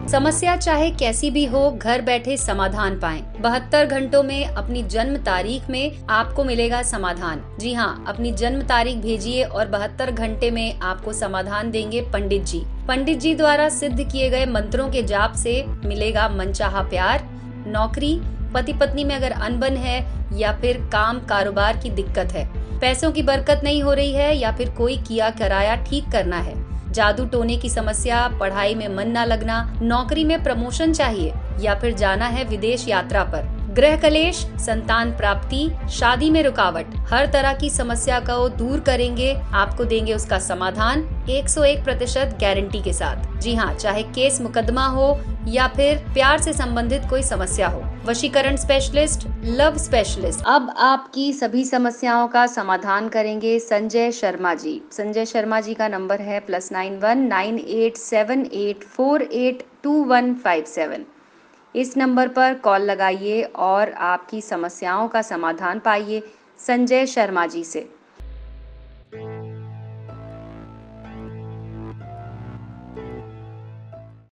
समस्या चाहे कैसी भी हो, घर बैठे समाधान पाएं। 72 घंटों में अपनी जन्म तारीख में आपको मिलेगा समाधान। जी हाँ, अपनी जन्म तारीख भेजिए और 72 घंटे में आपको समाधान देंगे पंडित जी। पंडित जी द्वारा सिद्ध किए गए मंत्रों के जाप से मिलेगा मनचाहा प्यार, नौकरी, पति पत्नी में अगर अनबन है या फिर काम कारोबार की दिक्कत है, पैसों की बरकत नहीं हो रही है या फिर कोई किया कराया ठीक करना है, जादू टोने की समस्या, पढ़ाई में मन न लगना, नौकरी में प्रमोशन चाहिए या फिर जाना है विदेश यात्रा पर, गृह कलेश, संतान प्राप्ति, शादी में रुकावट, हर तरह की समस्या को दूर करेंगे। आपको देंगे उसका समाधान 101% गारंटी के साथ। जी हाँ, चाहे केस मुकदमा हो या फिर प्यार से संबंधित कोई समस्या हो। वशीकरण स्पेशलिस्ट, लव स्पेशलिस्ट, अब आपकी सभी समस्याओं का समाधान करेंगे संजय शर्मा जी। संजय शर्मा जी का नंबर है +91 9878482157। इस नंबर पर कॉल लगाइए और आपकी समस्याओं का समाधान पाइए संजय शर्मा जी से।